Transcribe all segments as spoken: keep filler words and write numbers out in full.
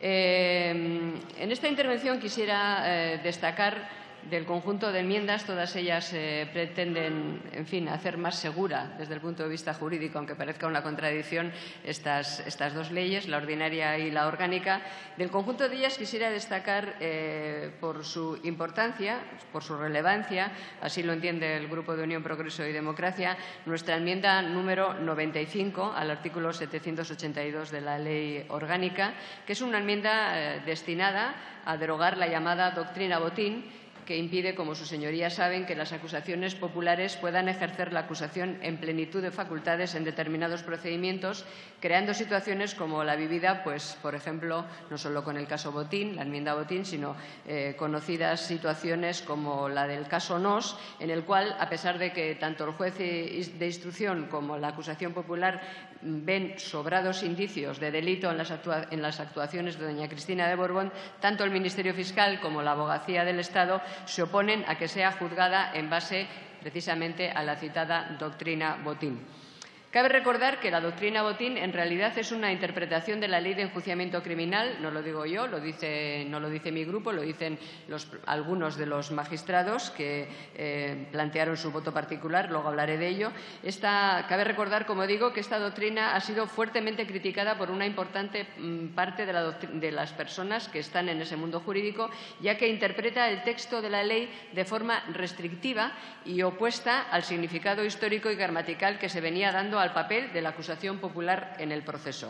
Eh, en esta intervención quisiera eh, destacar del conjunto de enmiendas, todas ellas eh, pretenden, en fin, hacer más segura desde el punto de vista jurídico, aunque parezca una contradicción, estas, estas dos leyes, la ordinaria y la orgánica. Del conjunto de ellas quisiera destacar eh, por su importancia, por su relevancia, así lo entiende el Grupo de Unión, Progreso y Democracia, nuestra enmienda número noventa y cinco al artículo setecientos ochenta y dos de la Ley Orgánica, que es una enmienda eh, destinada a derogar la llamada doctrina Botín, que impide, como sus señorías saben, que las acusaciones populares puedan ejercer la acusación en plenitud de facultades en determinados procedimientos, creando situaciones como la vivida, pues, por ejemplo, no solo con el caso Botín, la enmienda Botín, sino eh, conocidas situaciones como la del caso Nos, en el cual, a pesar de que tanto el juez de instrucción como la acusación popular ven sobrados indicios de delito en las, actua en las actuaciones de doña Cristina de Borbón, tanto el Ministerio Fiscal como la Abogacía del Estado se oponen a que sea juzgada en base precisamente a la citada doctrina Botín. Cabe recordar que la doctrina Botín en realidad es una interpretación de la Ley de Enjuiciamiento Criminal, no lo digo yo, lo dice, no lo dice mi grupo, lo dicen los, algunos de los magistrados que eh, plantearon su voto particular, luego hablaré de ello. Esta, cabe recordar, como digo, que esta doctrina ha sido fuertemente criticada por una importante mm, parte de, la de las personas que están en ese mundo jurídico, ya que interpreta el texto de la ley de forma restrictiva y opuesta al significado histórico y gramatical que se venía dando al papel de la acusación popular en el proceso.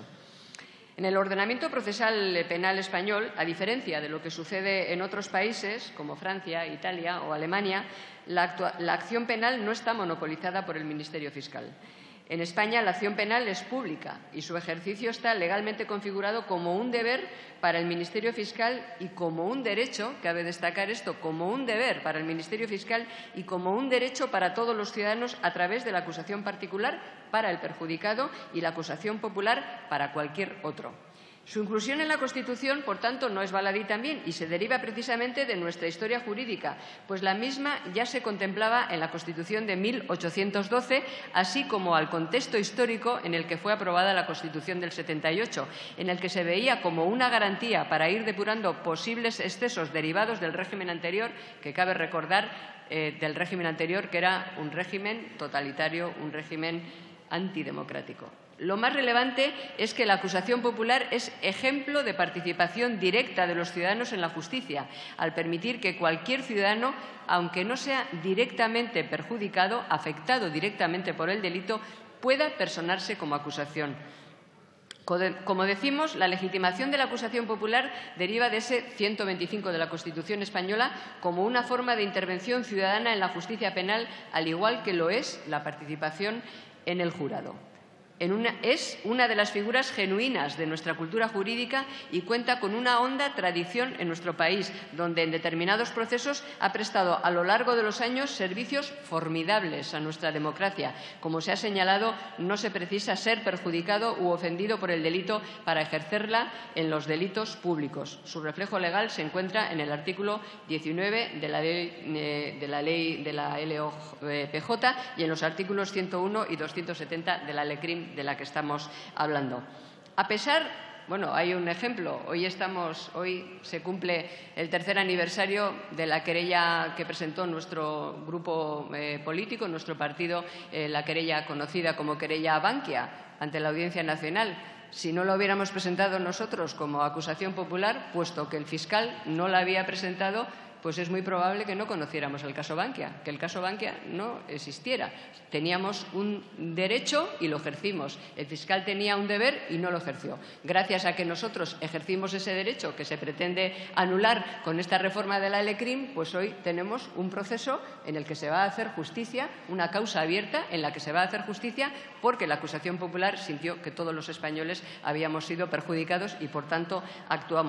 En el ordenamiento procesal penal español, a diferencia de lo que sucede en otros países como Francia, Italia o Alemania, la, la acción penal no está monopolizada por el Ministerio Fiscal. En España la acción penal es pública y su ejercicio está legalmente configurado como un deber para el Ministerio Fiscal y como un derecho, cabe destacar esto, como un deber para el Ministerio Fiscal y como un derecho para todos los ciudadanos a través de la acusación particular para el perjudicado y la acusación popular para cualquier otro. Su inclusión en la Constitución, por tanto, no es baladí también y se deriva precisamente de nuestra historia jurídica, pues la misma ya se contemplaba en la Constitución de mil ochocientos doce, así como al contexto histórico en el que fue aprobada la Constitución del setenta y ocho, en el que se veía como una garantía para ir depurando posibles excesos derivados del régimen anterior, que cabe recordar eh, del régimen anterior, que era un régimen totalitario, un régimen antidemocrático. Lo más relevante es que la acusación popular es ejemplo de participación directa de los ciudadanos en la justicia, al permitir que cualquier ciudadano, aunque no sea directamente perjudicado, afectado directamente por el delito, pueda personarse como acusación. Como decimos, la legitimación de la acusación popular deriva de ese ciento veinticinco de la Constitución española como una forma de intervención ciudadana en la justicia penal, al igual que lo es la participación en el jurado. En una, es una de las figuras genuinas de nuestra cultura jurídica y cuenta con una honda tradición en nuestro país, donde en determinados procesos ha prestado a lo largo de los años servicios formidables a nuestra democracia. Como se ha señalado, no se precisa ser perjudicado u ofendido por el delito para ejercerla en los delitos públicos. Su reflejo legal se encuentra en el artículo diecinueve de la ley de la, ley de la L O P J y en los artículos ciento uno y doscientos setenta de la LECRIM, de la que estamos hablando. A pesar, bueno, hay un ejemplo. Hoy estamos, hoy se cumple el tercer aniversario de la querella que presentó nuestro grupo eh, político, nuestro partido, eh, la querella conocida como querella Bankia ante la Audiencia Nacional. Si no lo hubiéramos presentado nosotros como acusación popular, puesto que el fiscal no la había presentado, pues es muy probable que no conociéramos el caso Bankia, que el caso Bankia no existiera. Teníamos un derecho y lo ejercimos. El fiscal tenía un deber y no lo ejerció. Gracias a que nosotros ejercimos ese derecho que se pretende anular con esta reforma de la LECRIM, pues hoy tenemos un proceso en el que se va a hacer justicia, una causa abierta en la que se va a hacer justicia porque la acusación popular sintió que todos los españoles habíamos sido perjudicados y, por tanto, actuamos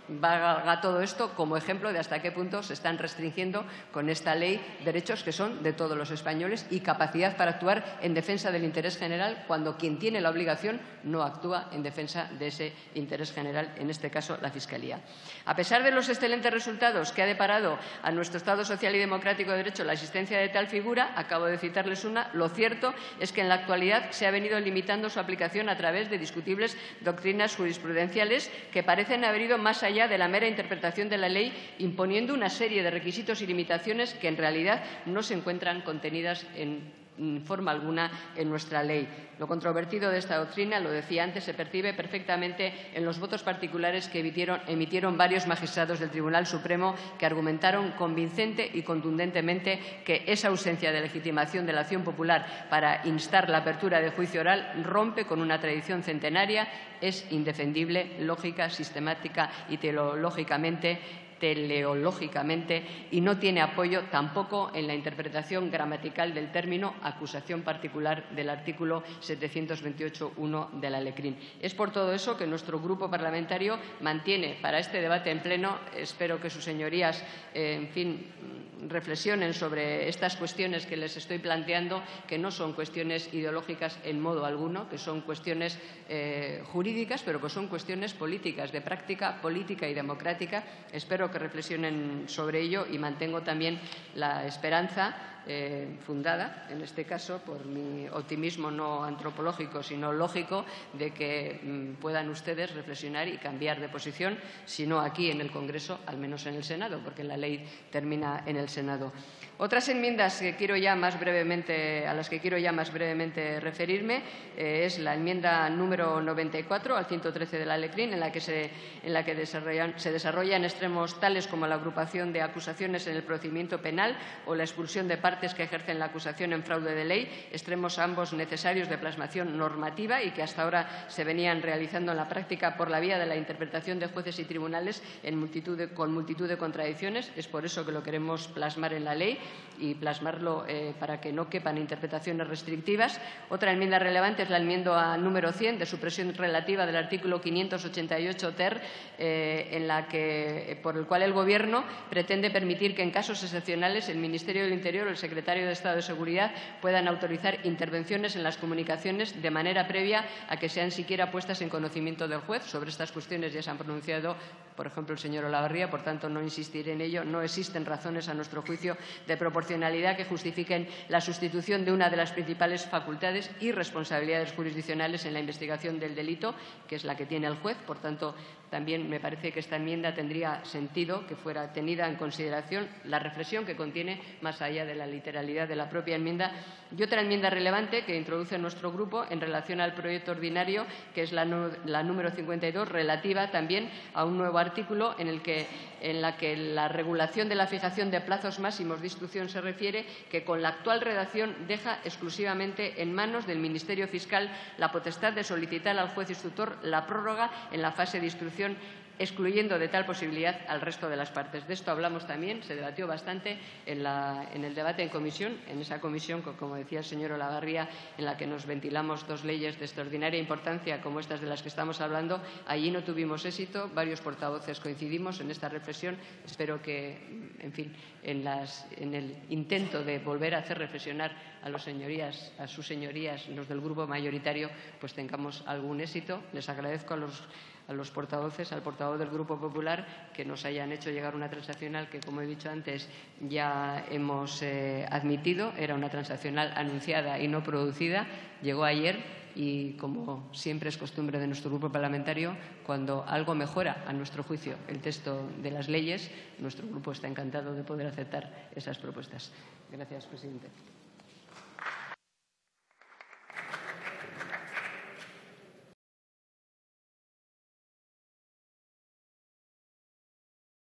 valga todo esto como ejemplo de hasta qué punto se están restringiendo con esta ley derechos que son de todos los españoles y capacidad para actuar en defensa del interés general cuando quien tiene la obligación no actúa en defensa de ese interés general, en este caso la Fiscalía. A pesar de los excelentes resultados que ha deparado a nuestro Estado social y democrático de derecho la existencia de tal figura, acabo de citarles una, lo cierto es que en la actualidad se ha venido limitando su aplicación a través de discutibles doctrinas jurisprudenciales que parecen haber ido más allá de la mera interpretación de la ley, imponiendo una serie de requisitos y limitaciones que en realidad no se encuentran contenidas en forma alguna en nuestra ley. Lo controvertido de esta doctrina, lo decía antes, se percibe perfectamente en los votos particulares que emitieron, emitieron varios magistrados del Tribunal Supremo que argumentaron convincente y contundentemente que esa ausencia de legitimación de la acción popular para instar la apertura de juicio oral rompe con una tradición centenaria, es indefendible, lógica, sistemática y teológicamente teleológicamente y no tiene apoyo tampoco en la interpretación gramatical del término acusación particular del artículo setecientos veintiocho punto uno de la LECRIN. Es por todo eso que nuestro grupo parlamentario mantiene para este debate en pleno, espero que sus señorías, eh, en fin, reflexionen sobre estas cuestiones que les estoy planteando, que no son cuestiones ideológicas en modo alguno, que son cuestiones eh, jurídicas, pero que son cuestiones políticas, de práctica política y democrática. Espero que reflexionen sobre ello y mantengo también la esperanza eh, fundada, en este caso, por mi optimismo no antropológico, sino lógico, de que mm, puedan ustedes reflexionar y cambiar de posición, si no aquí en el Congreso, al menos en el Senado, porque la ley termina en el Senado. Otras enmiendas que quiero ya más brevemente, a las que quiero ya más brevemente referirme eh, es la enmienda número noventa y cuatro al ciento trece de la LECRIN, en la que, se, en la que desarrollan, se desarrollan extremos tales como la agrupación de acusaciones en el procedimiento penal o la expulsión de partes que ejercen la acusación en fraude de ley, extremos ambos necesarios de plasmación normativa y que hasta ahora se venían realizando en la práctica por la vía de la interpretación de jueces y tribunales en multitud de, con multitud de contradicciones. Es por eso que lo queremos plasmar en la ley y plasmarlo eh, para que no quepan interpretaciones restrictivas. Otra enmienda relevante es la enmienda número cien de supresión relativa del artículo quinientos ochenta y ocho ter, eh, en la que, por el cual el Gobierno pretende permitir que en casos excepcionales el Ministerio del Interior o el Secretario de Estado de Seguridad puedan autorizar intervenciones en las comunicaciones de manera previa a que sean siquiera puestas en conocimiento del juez. Sobre estas cuestiones ya se han pronunciado, por ejemplo, el señor Olavarría, por tanto no insistiré en ello. No existen razones, a nuestro juicio, de proporcionalidad que justifiquen la sustitución de una de las principales facultades y responsabilidades jurisdiccionales en la investigación del delito, que es la que tiene el juez. Por tanto, también me parece que esta enmienda tendría sentido que fuera tenida en consideración la reflexión que contiene, más allá de la literalidad de la propia enmienda. Y otra enmienda relevante que introduce nuestro grupo en relación al proyecto ordinario, que es la, la número cincuenta y dos, relativa también a un nuevo artículo en el que, en la que la regulación de la fijación de plazos máximos de instrucción se refiere, que con la actual redacción deja exclusivamente en manos del Ministerio Fiscal la potestad de solicitar al juez instructor la prórroga en la fase de instrucción, excluyendo de tal posibilidad al resto de las partes. De esto hablamos también, se debatió bastante en, la, en el debate en comisión, en esa comisión, como decía el señor Olavarría, en la que nos ventilamos dos leyes de extraordinaria importancia como estas de las que estamos hablando. Allí no tuvimos éxito, varios portavoces coincidimos en esta reflexión. Espero que, en fin, en, las, en el intento de volver a hacer reflexionar a los señorías, a sus señorías, los del grupo mayoritario, pues tengamos algún éxito. Les agradezco a los a los portavoces, al portavoz del Grupo Popular, que nos hayan hecho llegar una transaccional que, como he dicho antes, ya hemos eh, admitido. Era una transaccional anunciada y no producida. Llegó ayer y, como siempre es costumbre de nuestro grupo parlamentario, cuando algo mejora, a nuestro juicio, el texto de las leyes, nuestro grupo está encantado de poder aceptar esas propuestas. Gracias, presidente.